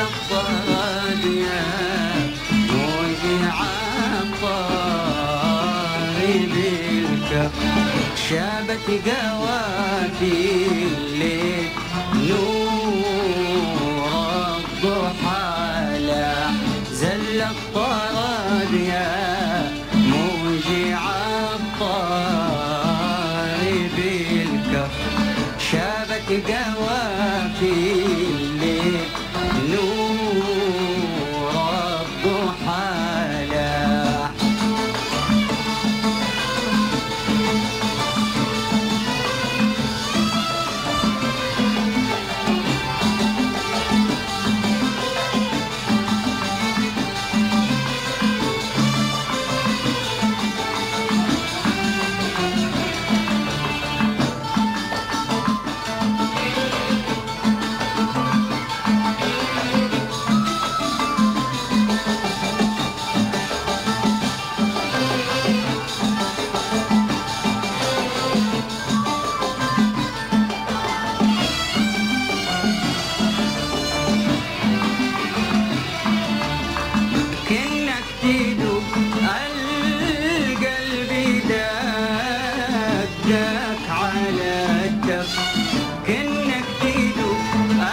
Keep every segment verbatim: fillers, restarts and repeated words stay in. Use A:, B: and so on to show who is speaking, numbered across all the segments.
A: الطرد يا موجع الطارب الكف شابت قوافي الليل نور الضحى لا زل الطرد يا موجع الطارب الكف شابت قوافي الليل نور الضحى لاح دقك على الدف كنك تدوب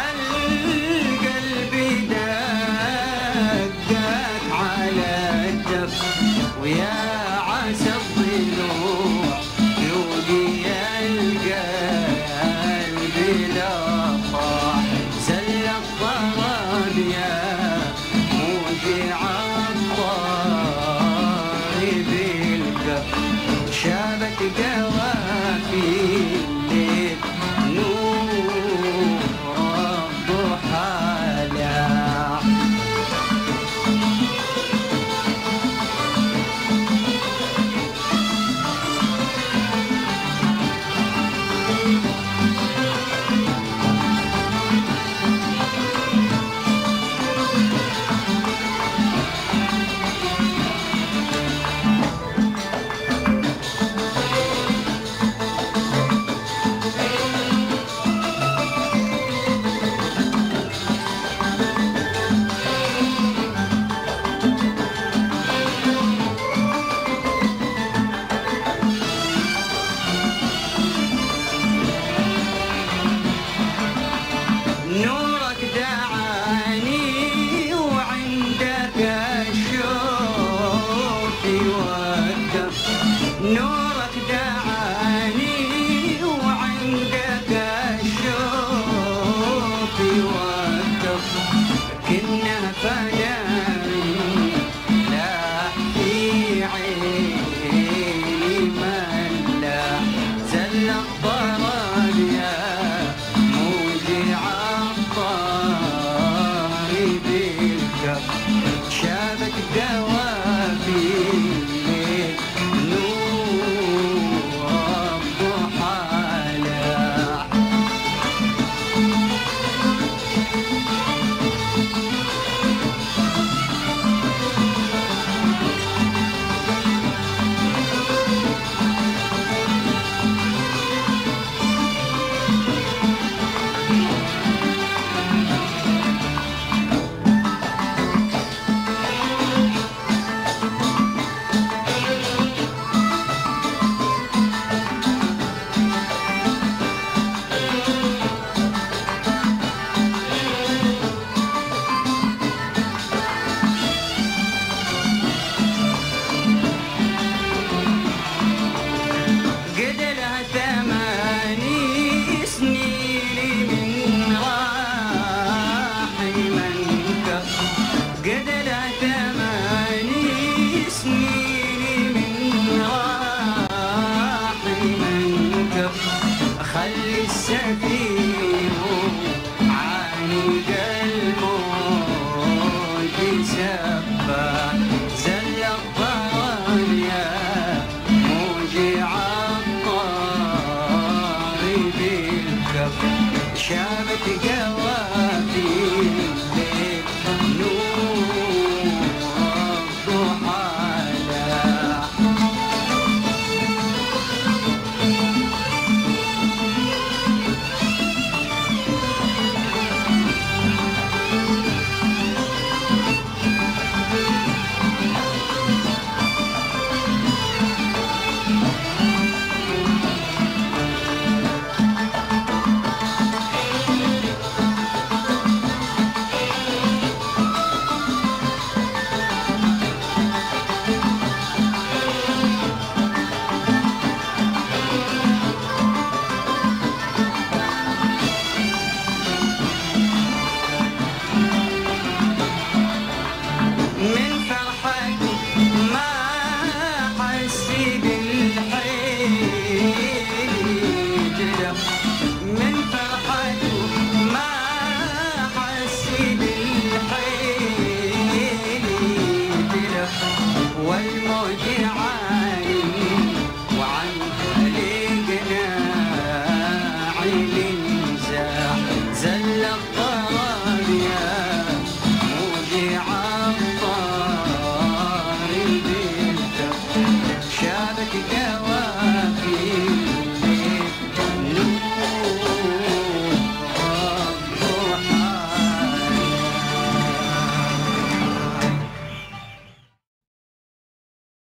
A: القلب دقك على الدف ويا عسى الضلوع يوقي القلب لطاح زل الضرب يا موجع الطارب الكف شابت قوافي الليل نور الضحى لاح نورك دعاني وعندك الشوق يوقف نورك دعاني وعندك الشوق يوقف كنا فناري لاح في عيني ملاح زل الضرب يا شابت قوافي الليل نور الضحى لاح خلي السفير عانق الموت